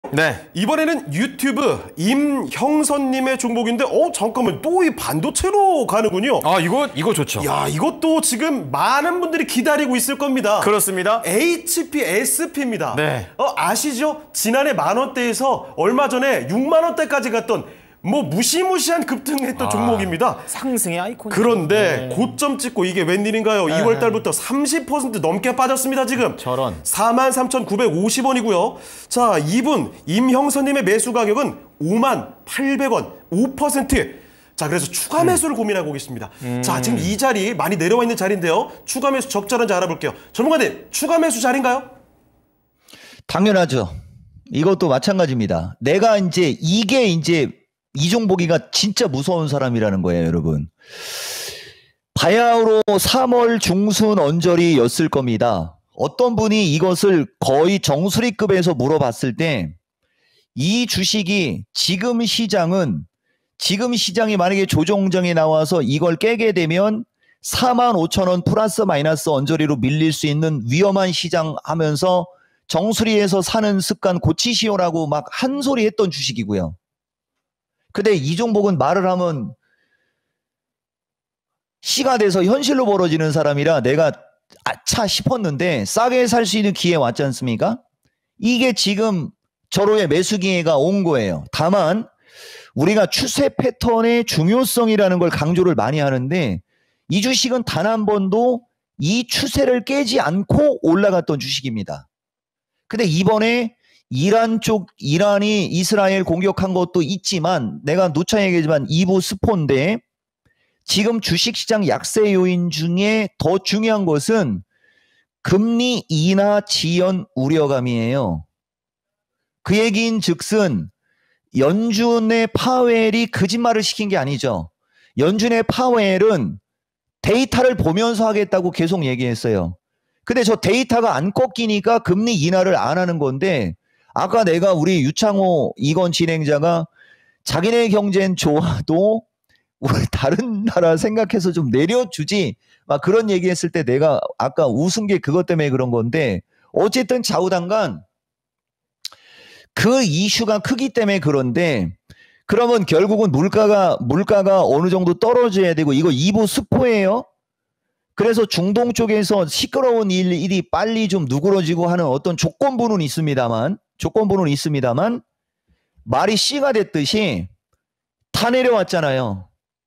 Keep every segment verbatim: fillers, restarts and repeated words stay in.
네, 이번에는 유튜브 임형선님의 종목인데 어 잠깐만 또 이 반도체로 가는군요. 아 이거 이거 좋죠. 야, 이것도 지금 많은 분들이 기다리고 있을 겁니다. 그렇습니다. 에이치피에스피입니다. 네. 어 아시죠? 지난해 만 원대에서 얼마 전에 육만 원대까지 갔던 뭐 무시무시한 급등했던 아, 종목입니다. 상승의 아이콘. 그런데 네. 고점 찍고 이게 웬일인가요? 네. 이월 달부터 삼십 퍼센트 넘게 빠졌습니다, 지금. 저런. 사만 삼천구백오십 원이고요. 자, 이분 임형선님의 매수 가격은 오만 팔백 원, 오 퍼센트. 자, 그래서 추가 매수를 음. 고민하고 계십니다. 음. 자, 지금 이 자리 많이 내려와 있는 자리인데요. 추가 매수 적절한지 알아볼게요. 전문가님, 추가 매수 자리인가요? 당연하죠. 이것도 마찬가지입니다. 내가 이제 이게 이제 이종복이가 진짜 무서운 사람이라는 거예요, 여러분. 바야흐로 삼월 중순 언저리였을 겁니다. 어떤 분이 이것을 거의 정수리급에서 물어봤을 때 이 주식이 지금 시장은 지금 시장이 만약에 조정장이 나와서 이걸 깨게 되면 사만 오천 원 플러스 마이너스 언저리로 밀릴 수 있는 위험한 시장 하면서 정수리에서 사는 습관 고치시오라고 막 한 소리 했던 주식이고요. 근데 이종복은 말을 하면 시가 돼서 현실로 벌어지는 사람이라 내가 아차 싶었는데 싸게 살 수 있는 기회 왔지 않습니까? 이게 지금 저로의 매수 기회가 온 거예요. 다만 우리가 추세 패턴의 중요성이라는 걸 강조를 많이 하는데 이 주식은 단 한 번도 이 추세를 깨지 않고 올라갔던 주식입니다. 근데 이번에 이란 쪽, 이란이 이스라엘 공격한 것도 있지만 내가 누차 얘기하지만 이 부 스포인데 지금 주식시장 약세 요인 중에 더 중요한 것은 금리 인하 지연 우려감이에요. 그 얘기인 즉슨 연준의 파웰이 거짓말을 시킨 게 아니죠. 연준의 파웰은 데이터를 보면서 하겠다고 계속 얘기했어요. 근데 저 데이터가 안 꺾이니까 금리 인하를 안 하는 건데 아까 내가 우리 유창호 이건 진행자가 자기네 경제는 좋아도 우리 다른 나라 생각해서 좀 내려주지 막 그런 얘기했을 때 내가 아까 웃은 게 그것 때문에 그런 건데 어쨌든 좌우당간 그 이슈가 크기 때문에 그런데 그러면 결국은 물가가 물가가 어느 정도 떨어져야 되고 이거 이 부 스포예요. 그래서 중동 쪽에서 시끄러운 일, 일이 빨리 좀 누그러지고 하는 어떤 조건부는 있습니다만 조건부는 있습니다만 말이 씨가 됐듯이 다 내려왔잖아요.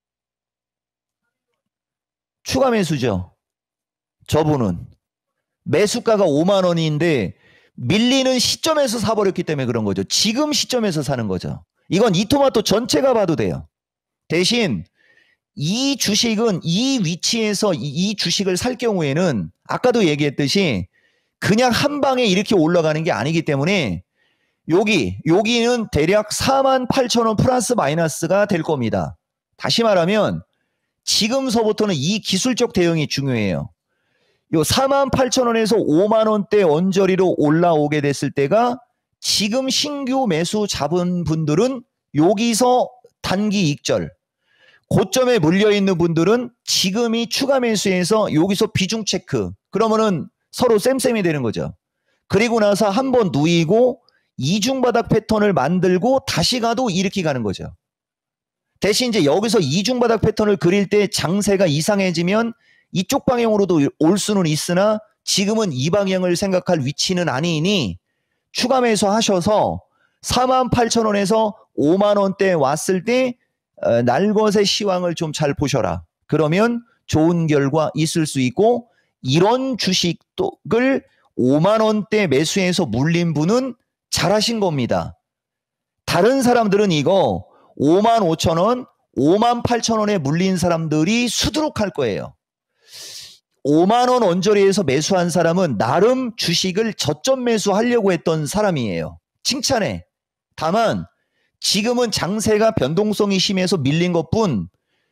추가 매수죠. 저분은 매수가가 오만 원인데 밀리는 시점에서 사버렸기 때문에 그런 거죠. 지금 시점에서 사는 거죠. 이건 이토마토 전체가 봐도 돼요. 대신 이 주식은 이 위치에서 이, 이 주식을 살 경우에는 아까도 얘기했듯이 그냥 한 방에 이렇게 올라가는 게 아니기 때문에 여기 여기는 대략 사만 팔천 원 플러스 마이너스가 될 겁니다. 다시 말하면 지금서부터는 이 기술적 대응이 중요해요. 요 사만 팔천 원에서 오만 원대 언저리로 올라오게 됐을 때가 지금 신규 매수 잡은 분들은 여기서 단기 익절, 고점에 물려있는 분들은 지금이 추가 매수해서 여기서 비중 체크, 그러면은 서로 쌤쌤이 되는 거죠. 그리고 나서 한번 누이고 이중바닥 패턴을 만들고 다시 가도 이렇게 가는 거죠. 대신 이제 여기서 이중바닥 패턴을 그릴 때 장세가 이상해지면 이쪽 방향으로도 올 수는 있으나 지금은 이 방향을 생각할 위치는 아니니 추가 매수 하셔서 사만 팔천 원에서 오만 원대 왔을 때 어, 날것의 시황을 좀 잘 보셔라. 그러면 좋은 결과 있을 수 있고 이런 주식을 오만 원대 매수해서 물린 분은 잘하신 겁니다. 다른 사람들은 이거 오만 오천 원, 오만 팔천 원에 물린 사람들이 수두룩할 거예요. 오만 원 언저리에서 매수한 사람은 나름 주식을 저점 매수하려고 했던 사람이에요. 칭찬해. 다만 지금은 장세가 변동성이 심해서 밀린 것뿐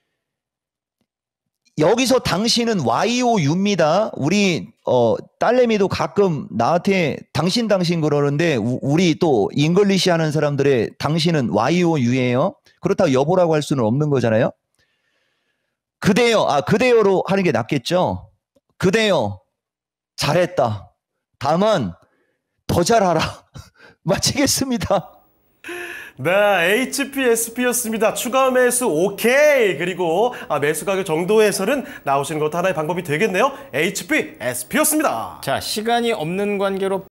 여기서 당신은 와이오유입니다. 우리 어, 딸내미도 가끔 나한테 당신 당신 그러는데 우, 우리 또 잉글리시 하는 사람들의 당신은 와이오유예요. 그렇다고 여보라고 할 수는 없는 거잖아요. 그대여, 아 그대여로 하는 게 낫겠죠. 그대여 잘했다. 다만 더 잘하라. 마치겠습니다. 네, 에이치피에스피였습니다. 추가 매수 오케이. 그리고 아, 매수 가격 정도에서는 나오시는 것도 하나의 방법이 되겠네요. 에이치피에스피였습니다. 자, 시간이 없는 관계로